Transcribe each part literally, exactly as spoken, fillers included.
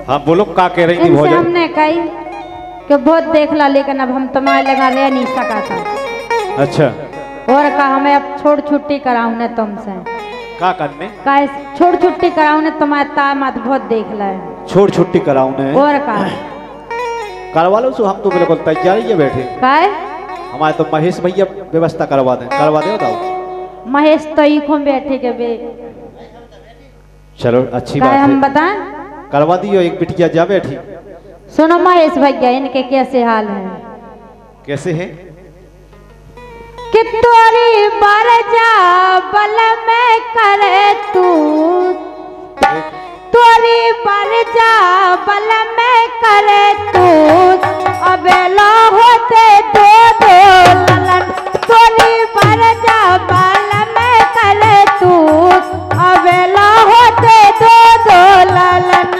हाँ बोलो, का कह रही थी भौजाई? हमने कही कि बहुत देख ला, लेकिन अब हम तुम्हारे लगा रह नहीं सका था। अच्छा, और कहा हमें अब छोड़ छुट्टी कराऊं ने तुमसे। का करने? का छोड़ छुट्टी कराऊं ने, तुम्हारे तामत बहुत देख ला है। छोड़ छुट्टी कराऊं ने? और कहा करवा लो। हम तो बिल्कुल तैयार ही बैठे। का हमारे तो महेश भैया व्यवस्था करवा दें। करवा दे बताओ। महेश तो इखों बैठे के बे। चलो अच्छी बात है, हम बताएं, करवा दियो। एक बिटिया जा बैठी। सुनो महेश भैया, इनके कैसे हाल हैं? कैसे हैं? कि तोरी बर जा बल में करे तू, तोरी बर जा बल में करे तू, अबेला होते दो दो ललन। तोरी बर जा बल में करे तू, अबेला होते दो दो ललन।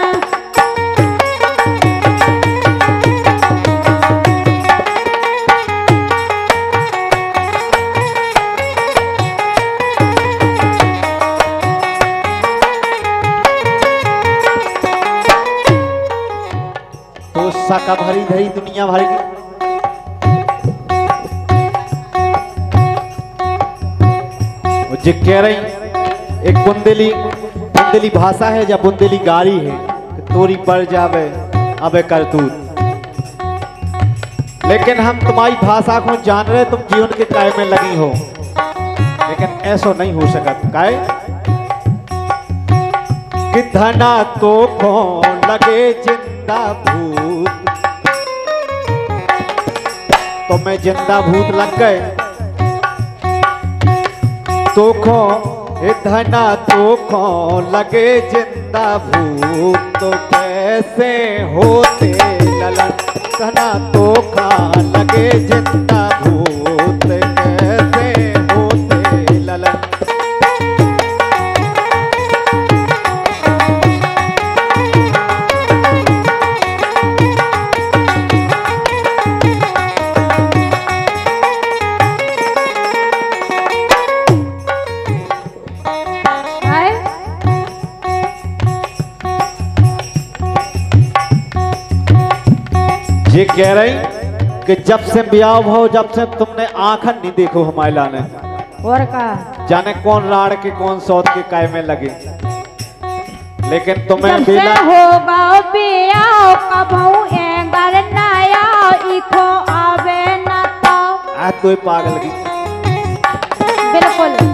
का भरी धरी दुनिया भर की जो कह रही, एक बुंदेली बुंदेली भाषा है या बुंदेली गाड़ी है, तोरी पड़ जावे अबे करतूत। लेकिन हम तुम्हारी भाषा को जान रहे, तुम जीवन के काय में लगी हो, लेकिन ऐसा नहीं हो सकता। काय कि धना तो को लगे जिंदा भूत, तो मैं जिंदा भूत लग गए तो खो धना तो खो लगे जिंदा भूत, तो कैसे होते ललन। धना तो खा लगे जिंदा भूत, कैसे होते ललन। ये कह रही कि जब से ब्याह हो, जब से तुमने आंखन नहीं देखो हमारे लाने। और का जाने कौन राड़ के कौन सौत के काय में लगे, लेकिन तुम्हें बेला होगा ब्याह कबहू एंगर नया इखो आवे न तो। आ तो पागल की बिल्कुल।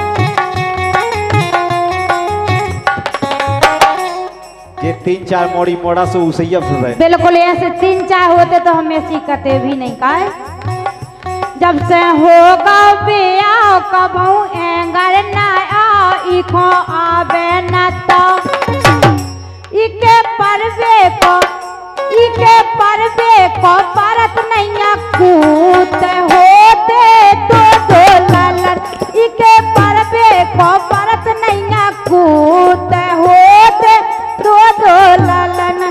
ये तीन चार मोड़ी मोड़ा से उसे रहे। बिल्कुल ऐसे तीन चार होते तो हम ऐसी करते भी नहीं। का जब से होगा ब्याह कबहू एंगर नया इखो आवे न तो। इके परवे को इके परवे को परत नैया कूद होते दो दो ललन। इके परवे को परत नैया कूद होते दो दो ललन।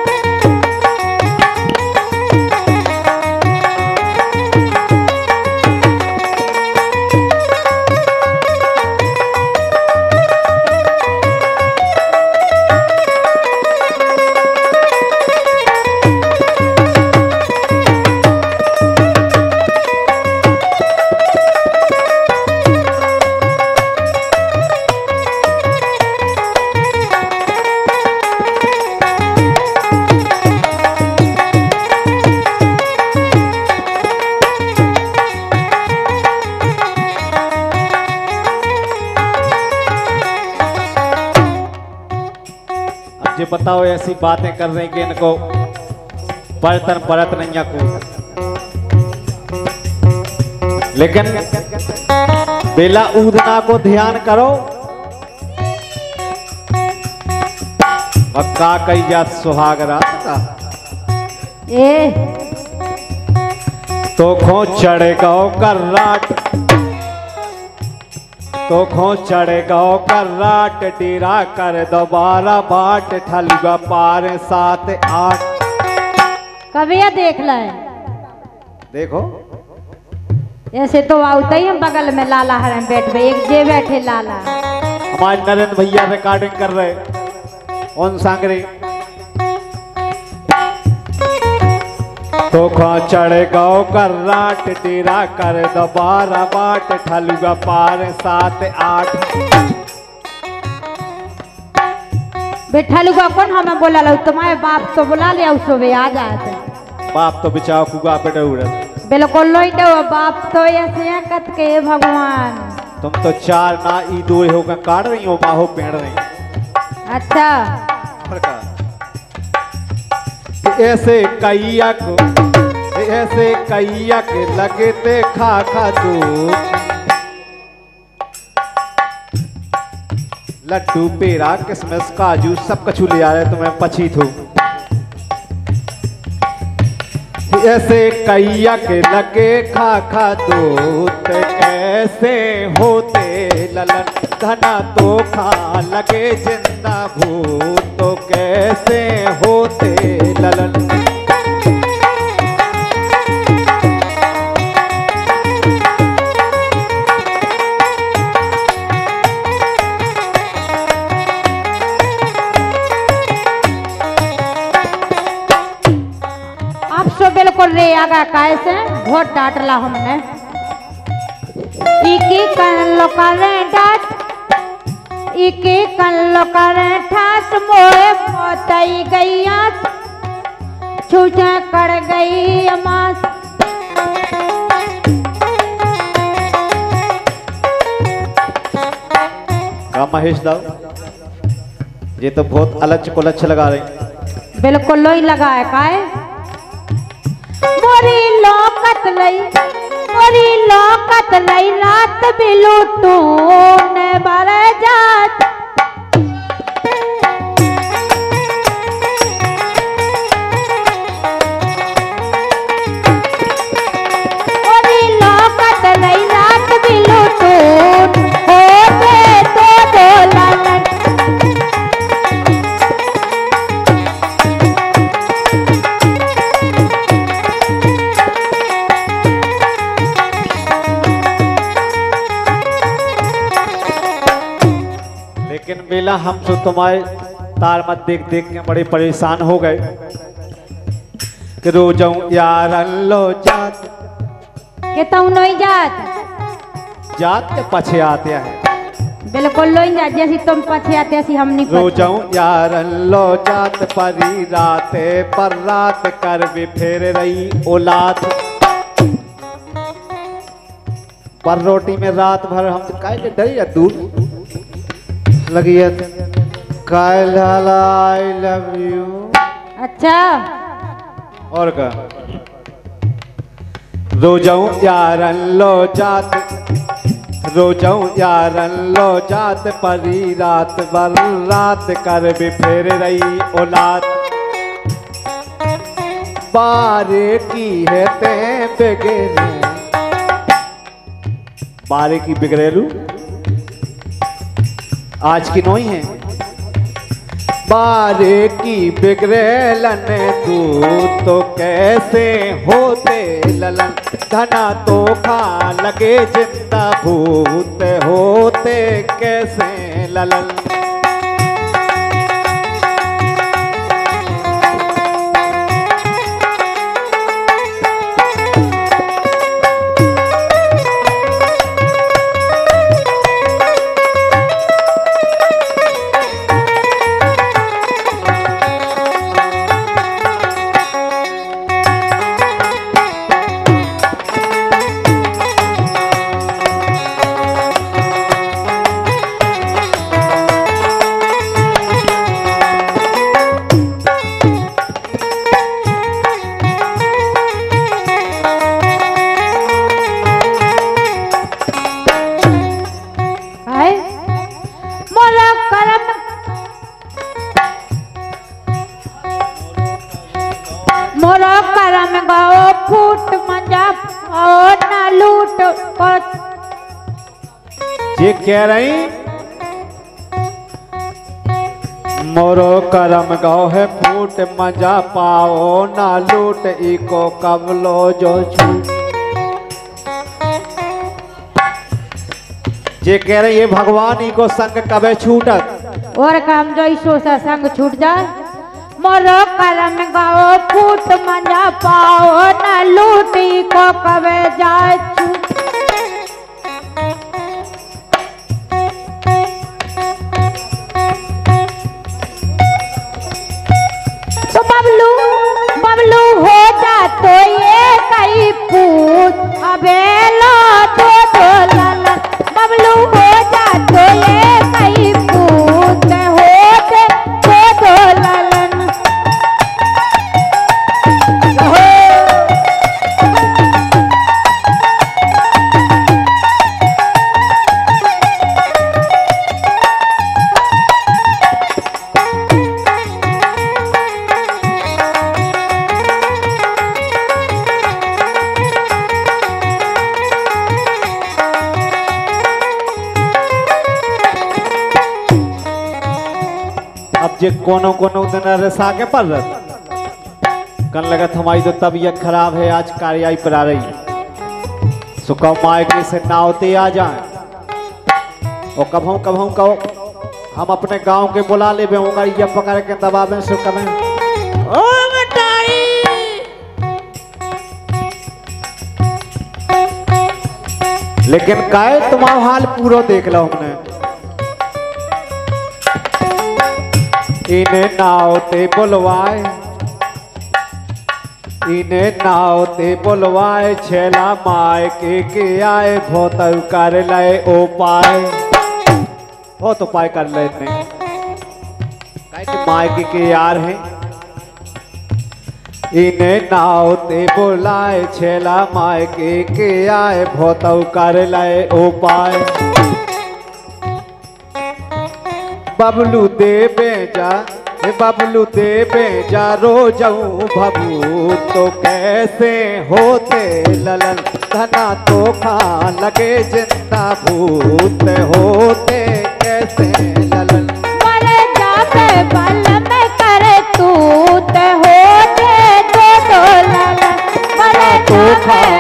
बताओ ऐसी बातें कर रहे हैं कि इनको परतन परत नहीं को, लेकिन बेला ऊदना को ध्यान करो। का कई जात सुहागरा ए तो खो चढ़ेगा कर्राट, तो खो चढ़ेगा कर्राट डेरा कर दोबारा बाट ठलगा पार सात आठ। कभी देख ले देखो ऐसे तो आउता ही हम बगल में लाला हरम बैठ गए, एक जे बैठे लाला। हमारे नरेंद्र भैया रिकॉर्डिंग कर रहे उन सांगरे तो खा चढ़ गौ कर राट डेरा कर दोबारा बाट ठलुआ पार सात आठ। बेठलुआ कौन हमें बोला लो तुम्हारे बाप तो बुला ले उसो वे आ जाते। बाप तो बिचाओ कुआ पे डूरत। बिल्कुल लोई दो बाप तो ऐसे कत के भगवान। तुम तो चार ना ई दूर होकर काट रही हो बाहो पेड़ रही। अच्छा ऐसे कैया को ऐसे कैया के लगते खा खा दो लड्डू पेड़ा किशमिश काजू सब कछु ले आ रहे तुम्हें पछीत हो। ऐसे कैया के लगे खा खा दूत कैसे होते ललन घना तो खा लगे जिंदा भूत तो कैसे होते ललन। बिल्कुल रे आगा काय से बहुत डांटला हमने इकी कन लो करे डांट इकी कन लो करे ठाट मोए मोतई गईया छूछे कर गई अमास। का महेश दाऊ ये तो बहुत अलच को लच लगा रही। बिल्कुल लोई लगा है काय मोरी लोकत लई मोरी लोकत लई रात बिलुटू ने बर जात। मोरी लोकत लई रात बिलुटू होते तो बोलन। लेकिन बेला हम तो तुम्हारे तार मत देख देख के बड़े परेशान हो गए कि रोजाऊ यार लो जात के तू नहीं जात जात के पछे आते हैं। बिल्कुल लोई जात जैसी तुम पछे आते ऐसी हम नहीं रोजाऊ यार लो जात परी राते पर रात कर भी फेर रही औलाद पर रोटी में रात भर हम तो काहे के डरी या दूर लगी है कायल आई लव यू। अच्छा और का रोजाऊ यारन लो जात रोजाऊ यारन लो जात परी रात भर रात कर भी फेर रही औलाद बारे की है ते बिगड़े बारे की बिगड़ेलू आज की नोई है बारे की बिगड़ेलन तू तो कैसे होते ललन धना तो खा लगे जिंदा भूत होते कैसे ललन। मोरा करम गाओ फूट मंजा और ना लूट ये कह रही मोरो करम गाओ है फूट मजा पाओ ना लूट इको कबलो जो छूट। ये कह रही है भगवान इको संग कबे छूटत और काम जो ईशो सा संग छूट जाए मोरो करम गाओ फूट मजा पाओ न लूटी को कवे जाए छूट। तो बबलू बबलू हो जा तो ये कई पूत अबेलो दो दो लाल बबलू हो जा तो ये कई पूत होते दो दो लालन। अब जे कोनो कोनो दिन रसा के पर कन लगत हमारी तो तबीयत खराब है, आज कार्याई पर आ रही सो कब मायके से नावते आ जाए और कभों कभों कहो हम अपने गांव के बुला ले होगा ये पकड़ के दबावे सो कमें ओ बेटाई लेकिन काहे तुम्हारा हाल पूरा देख लो हमने। इन्हें नावते बुलवाए इन्हें नावते बुलवाए छेला माय के के आए बहुत कर लाए ओ पाए बहुत उपाय कर लेते काहे कि माय के के यार हैं। इन्हें नावते बुलाए छेला माय के के आए बहुत कर लाए ओ पाए बबलू दे बेजा बबलू दे बेजा रो जाऊं भभू तो कैसे होते ललन धना तो खा लगे जिंदा भूत होते कैसे ललन मर जाते बल में करे तूत होते दो दो ललन मर तो जाते